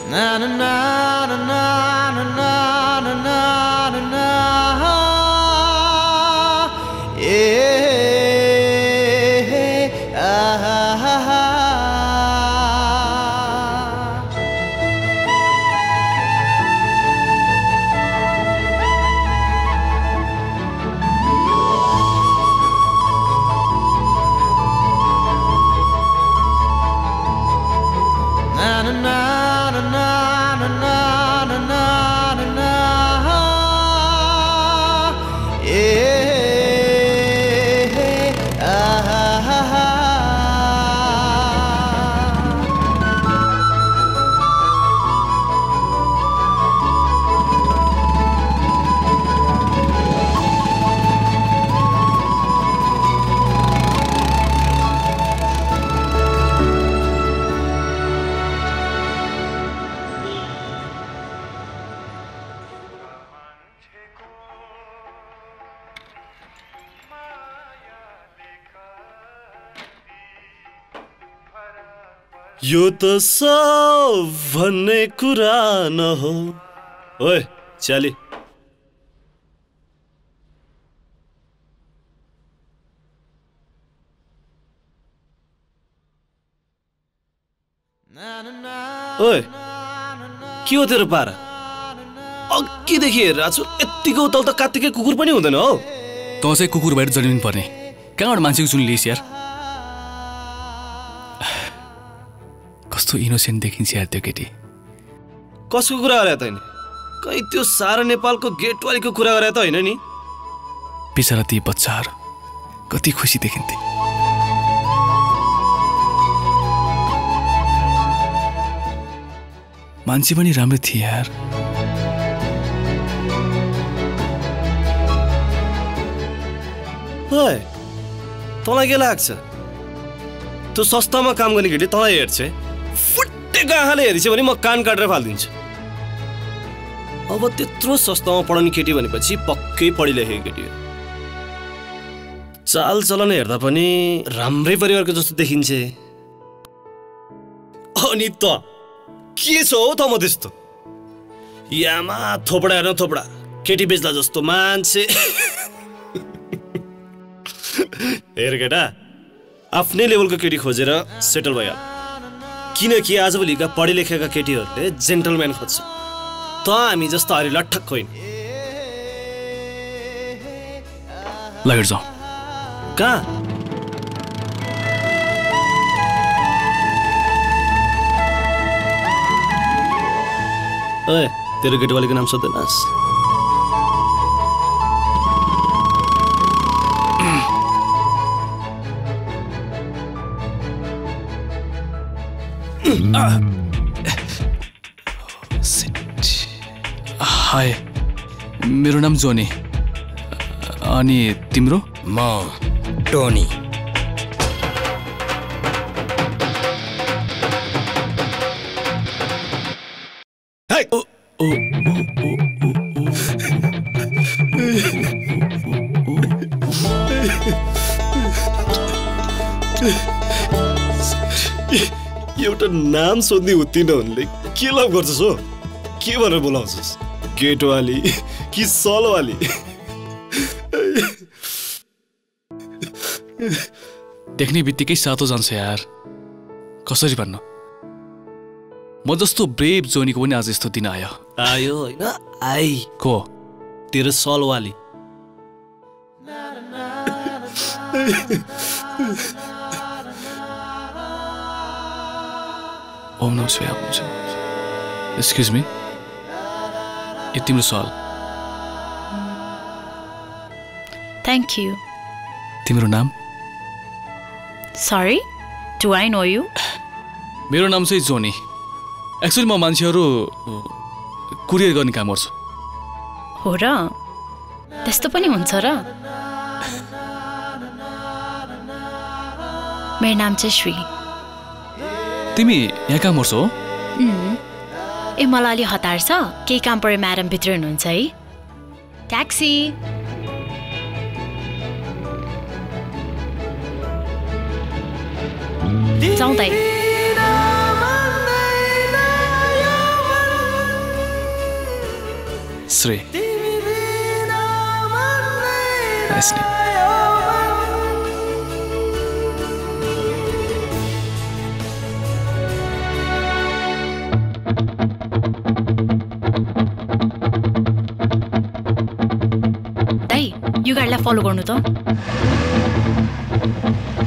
यो त सब भन्ने कुरा न हो। ओए च्याली ओए के हो तेरो पारा? अघिदेखि हेरिरहेको छु, यत्तिको उतल त कात्तिकै कुकुर पनि हुँदैन हौ। तँ चाहिँ कुकुर भएर जन्मिनु पर्ने, कहाँबाट मान्छेको चुन लिइस् यार? कस्तो इनोसेन्ट देखिन्छ यार त्यो केटी। कसको कुरा गरे त हैन? कहीं त्यो सारा नेपालको गेटवालीको कुरा गरे त हैन नि? बिचरा ती बच्चाहरू कति खुसी देखिन्थे। मान्छे पनि राम्रो थिए यार। ओए तँलाई के लाग्छ? त्यो सस्तामा काम गर्ने केटी तँलाई हेर्छ, फुटेको आँखाले हेरिछ भने म कान काटेर फालिदिन्छु। अब त्यत्रो सस्तामा पढाउने केटी भनेपछि पक्कै पढी लेखेको केटी हो। चाल चलन हेर्दा पनि राम्रै परिवारको जस्तो देखिन्छ। अनि त के छ हौ त म त्यस्तो? यामा थोपडा हेर्न थोपडा, केटी बेच्ला जस्तो मान्छे। हेर केटा, आफ्नै लेभलको केटी खोजेर सेटल भइहाल, किनकि आजभोलिका पढे लेखेका केटीहरूले जेन्टलम्यान खोज्छ। त हामी जस्तो हरि लट्ठक होइन। लगेर जाउँ। कहाँ? ओए तेरो गेटवालीको नाम सोध्दैनस्? हाय, मेरो नाम जोनी। अनि तिम्रो? म टोनी। एउटा नाम सोध्ने हुँदैन उनले के लभ गर्छस् हो? के भनेर बोलाउँछस्? गेटवाली कि सलवाली? देख्ने बित्तिकै सातो जान्छ यार, कसरी भन्नु? म जस्तो ब्रेभ जोनीको पनि आज यस्तो दिन आयो। आयो होइन? आई को? तेरो सलवाली। ओम नमः शिवाय। एक्सक्युज मी, यो तिम्रो सल। Thank you. तिम्रो नाम? Sorry, do I know you? मेरो नाम चाहिँ जोनी। एक्चुअली म मान्छेहरू कुरियर गर्ने काम गर्छु। हो र? त्यस्तो पनि हुन्छ र? मेरो नाम चाहिँ श्री। तिमी यहाँ काम गर्छौ? ए मलाई अलि हतार छ, केही काम पऱ्यो। म्याडम भित्र हुनुहुन्छ है? ट्याक्सी। जाउँ त। Ray. Nice name. दाइ यो गाडीलाई फलो गर्नु त